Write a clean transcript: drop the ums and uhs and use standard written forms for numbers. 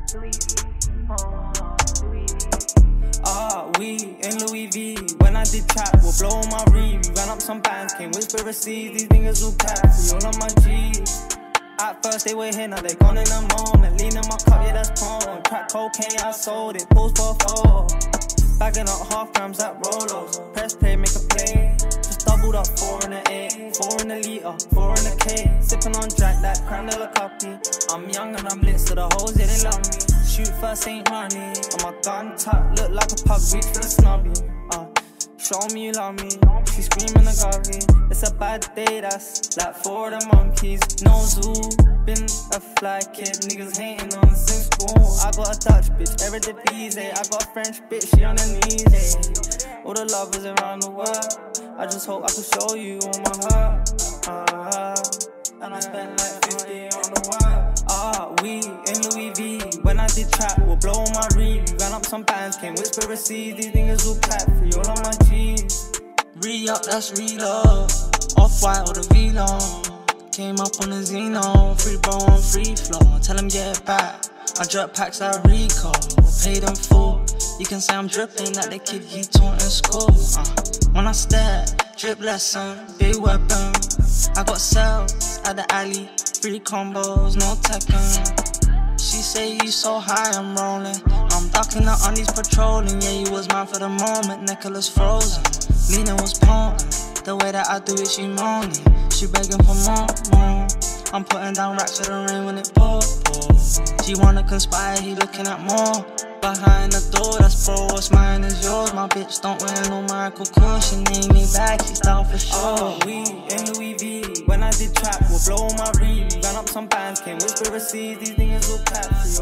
We in Louis V. When I did trap, we'll blow on my reed. Ran up some bands, came with conspiracies. These niggas will cap, we all on my G's. At first they were here, now they gone in a moment. Lean in my cup, yeah, that's porn. Crack cocaine, I sold it, pose for a photo. Bagging up half grams at Rolos. Press play, make a play. Just doubled up 4 in a 8, 4 in a litre, 4 in a K. Sipping on Jack, that crème de la copy. I'm young and I'm lit, so the hoes, yeah, they love me. Shoot first, ain't money. On my gun tuck, look like a pug, reach for the snobby. Show me you love me, she screaming the garvey. It's a bad day, that's like 4 of the monkeys. No zoo, been a fly kid, niggas hating on since school. I got a Dutch bitch, every day easy. I got a French bitch, she on her knees. All the lovers around the world, I just hope I can show you all my heart. And I spent like 50 on the wire. We in Louis V. When I did trap, we'll blow on my reed. Ran up some bands, came with conspiracies. These niggas will clap for you all on my G's. Re-up, that's reload. Off-white or the V-long. Came up on the Xeno. Free bro on free flow. Tell him get it back. I drop packs like Rico. Pay them full. You can say I'm dripping like the kid he taught in school. When I step, drip lesson, big weapon. I got cells at the alley. Free combos, no Tekken. She say you so high, I'm rolling. I'm ducking the undies patrolling. Yeah, you was mine for the moment. Nicholas frozen. Lena was potent. The way that I do it, she moaning. She begging for more. I'm putting down racks for the rain when it pour. She wanna conspire, he looking at more. Behind the door, that's bro, what's mine is yours. My bitch don't wear no Michael Kors. She need me back, she's down for sure. We in Louis V. When I did trap, we'll blow on my reed. Ran up some bands, came with conspiracies. These niggas will clap for you